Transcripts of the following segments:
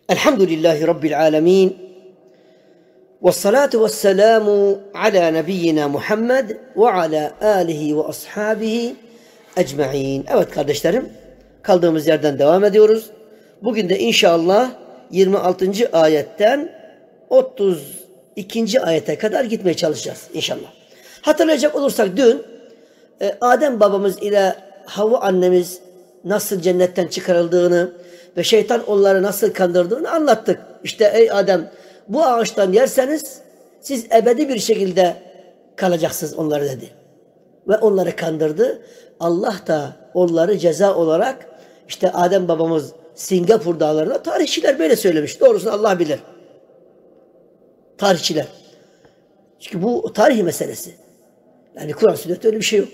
Elhamdülillahi Rabbil alemin. Vessalatu vesselamu ala nebiyyina Muhammed ve ala alihi ve ashabihi ecma'in. Evet kardeşlerim, kaldığımız yerden devam ediyoruz. Bugün de inşallah 26. ayetten 32. ayete kadar gitmeye çalışacağız inşallah. Hatırlayacak olursak dün Adem babamız ile Havva annemiz nasıl cennetten çıkarıldığını ve şeytan onları nasıl kandırdığını anlattık. İşte ey Adem, bu ağaçtan yerseniz siz ebedi bir şekilde kalacaksınız onları dedi. Ve onları kandırdı. Allah da onları ceza olarak işte Adem babamız Singapur dağlarında, tarihçiler böyle söylemiş. Doğrusunu Allah bilir. Tarihçiler. Çünkü bu tarih meselesi. Yani Kur'an sünnette öyle bir şey yok.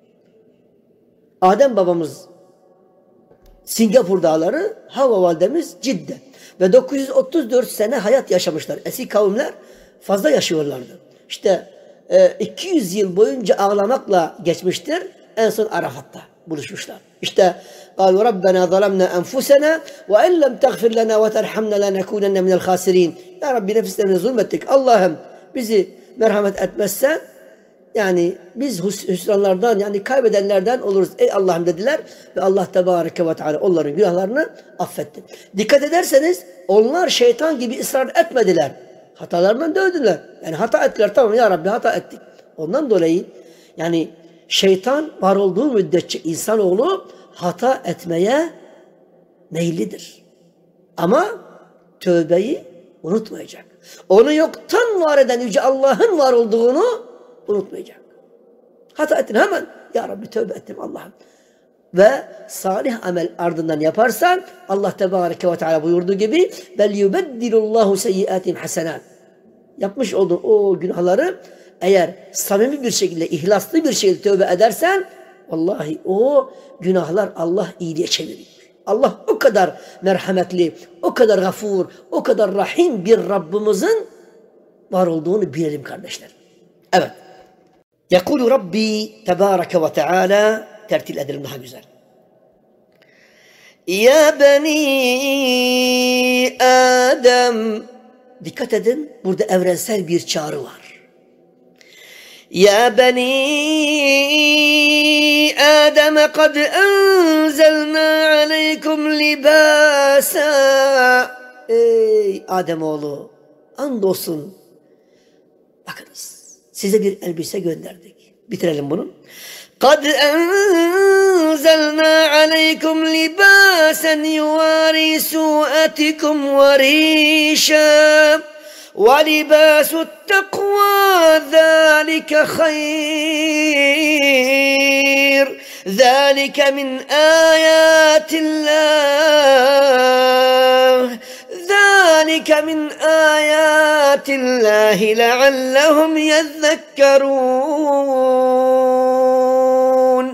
Adem babamız Singapur dağları, Havva validemiz Cidde. Ve 934 sene hayat yaşamışlar. Eski kavimler fazla yaşıyorlardı. İşte 200 yıl boyunca ağlamakla geçmiştir. En son Arafat'ta buluşmuşlar. İşte قالوا ربنا ظلمنا أنفسنا وإن لم تغفر لنا وترحمنا لنكونن من الخاسرين. Ya Rabbi, nefislerimize zulmettik. Allah'ım bizi merhamet etmezsen yani biz hüsranlardan, yani kaybedenlerden oluruz ey Allah'ım dediler ve Allah Tebareke ve Teala onların günahlarını affetti. Dikkat ederseniz onlar şeytan gibi ısrar etmediler. Hatalarından döndüler. Yani hata ettiler, tamam ya Rabbi hata ettik. Ondan dolayı yani şeytan var olduğu müddetçe insanoğlu hata etmeye meyillidir. Ama tövbeyi unutmayacak. Onu yoktan var eden Yüce Allah'ın var olduğunu unutmayacak. Hata ettin, hemen ya Rabbi tövbe ettim Allah'ım. Ve salih amel ardından yaparsan Allah Tebareke ve Teala buyurduğu gibi bel yubeddilullahu seyyiatim hasenat. Yapmış olduğun o günahları eğer samimi bir şekilde, ihlaslı bir şekilde tövbe edersen vallahi o günahlar Allah iyiliğe çevirir. Allah o kadar merhametli, o kadar gafur, o kadar rahim bir Rabbimizin var olduğunu bilelim kardeşler. Evet. Yekulu Rabbi Tebareke ve Teala, tertil edelim daha güzel. Ya beni Adem. Dikkat edin, burada evrensel bir çağrı var. Ya beni Adem kad enzelna aleykum libasa. Ey Ademoğlu, andolsun bakınız size bir elbise gönderdik. Bitirelim bunu. قَدْ أَنْزَلْنَا عَلَيْكُمْ لِبَاسًا يُوَارِي سُوءَتِكُمْ وَرِيشًا وَلِبَاسُ التَّقْوَى ذَلِكَ خَيْرٌ ذَلِكَ مِنْ آيَاتِ اللَّهِ ذَلِكَ مِنْ آيَاتِ اللَّهِ لَعَلَّهُمْ يَذَّكَّرُونَ.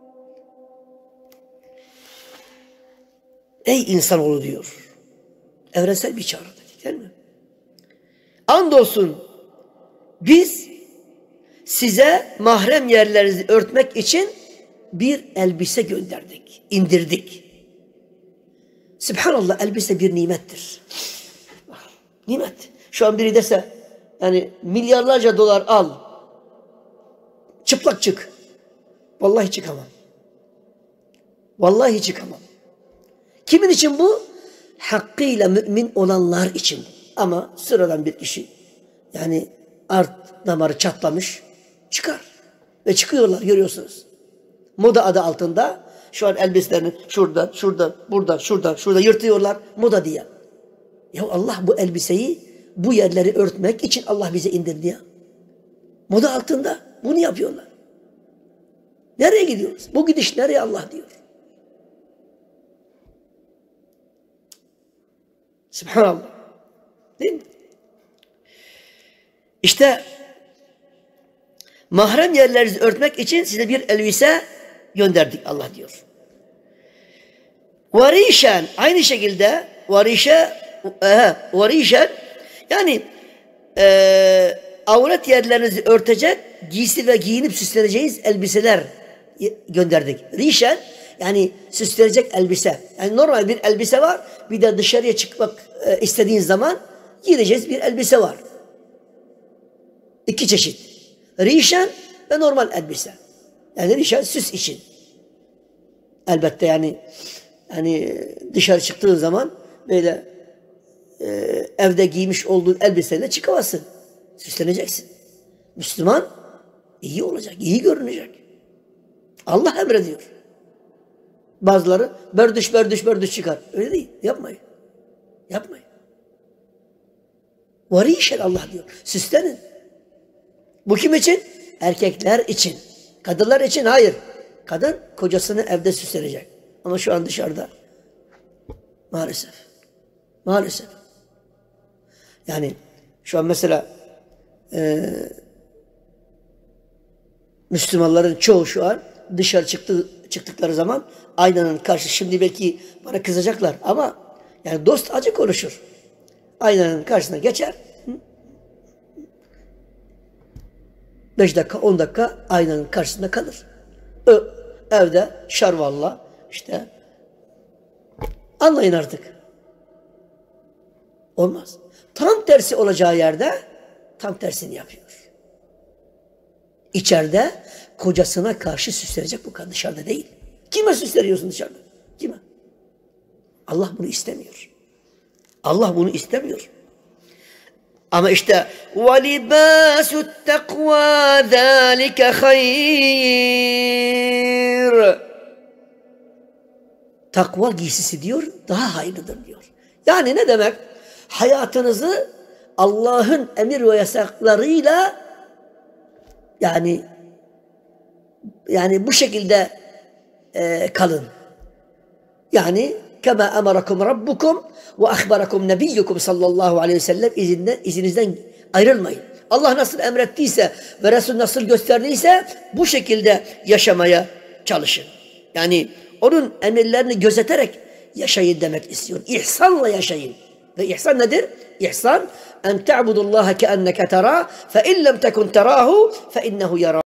Ey insanoğlu diyor. Evrensel bir çağrı dedik değil mi? Andolsun biz size mahrem yerlerinizi örtmek için bir elbise gönderdik, indirdik. Sübhanallah, elbise bir nimettir. Nimet. Şu an biri dese yani milyarlarca dolar al, çıplak çık. Vallahi çıkamam. Vallahi çıkamam. Kimin için bu? Hakkıyla mümin olanlar için. Ama sıradan bir kişi yani art damarı çatlamış çıkar. Ve çıkıyorlar, görüyorsunuz. Moda adı altında şu an elbiselerini şuradan, buradan, şurada yırtıyorlar moda diye. Ya Allah bu elbiseyi, bu yerleri örtmek için Allah bize indirdi ya. Moda altında bunu yapıyorlar. Nereye gidiyoruz? Bu gidiş nereye Allah diyor. Subhanallah. Değil mi? İşte mahrem yerlerinizi örtmek için size bir elbise gönderdik Allah diyor. Varişen, aynı şekilde varişen yani avret yerlerinizi örtecek giysi ve giyinip süsleneceğiniz elbiseler gönderdik. Rişen Yani süslenecek elbise. Yani normal bir elbise var. Bir de dışarıya çıkmak istediğin zaman giyeceğiz bir elbise var. İki çeşit. Rişen ve normal elbise. Yani rişen süs için. Elbette yani dışarı çıktığın zaman böyle evde giymiş olduğun elbiseyle çıkamazsın. Süsleneceksin. Müslüman iyi olacak, iyi görünecek. Allah emrediyor. Bazıları berdüş çıkar. Öyle değil. Yapmayın. Yapmayın. Varişen Allah diyor. Süslenin. Bu kim için? Erkekler için. Kadınlar için hayır. Kadın kocasını evde süslenecek. Ama şu an dışarıda. Maalesef. Maalesef. Yani şu an mesela Müslümanların çoğu şu an dışarı çıktıkları zaman aynanın karşı, şimdi belki bana kızacaklar ama yani dost acı konuşur. Aynanın karşısına geçer. 5 dakika 10 dakika aynanın karşısında kalır. Evde şarvalla işte anlayın artık. Olmaz. Tam tersi olacağı yerde tam tersini yapıyor. İçeride kocasına karşı süslenecek bu kadın, dışarıda değil. Kime süsleniyorsun dışarıda? Kime? Allah bunu istemiyor. Allah bunu istemiyor. Ama işte وَلِبَاسُ التَّقْوَى ذَٰلِكَ خَيْرٌ. Takva giysisi diyor, daha hayırlıdır diyor. Yani ne demek? Hayatınızı Allah'ın emir ve yasaklarıyla yani bu şekilde kalın. Yani kema emarakum rabbukum ve ahbarakum nebiyyukum sallallahu aleyhi ve sellem, izinizden ayrılmayın. Allah nasıl emrettiyse ve Resul nasıl gösterdiyse bu şekilde yaşamaya çalışın. Yani onun emirlerini gözeterek yaşayın demek istiyor. İhsanla yaşayın. Ve ihsan nedir? İhsan en te'budullaha keenneke terâ fe in lem tekun terâhu fe innehu yarâ.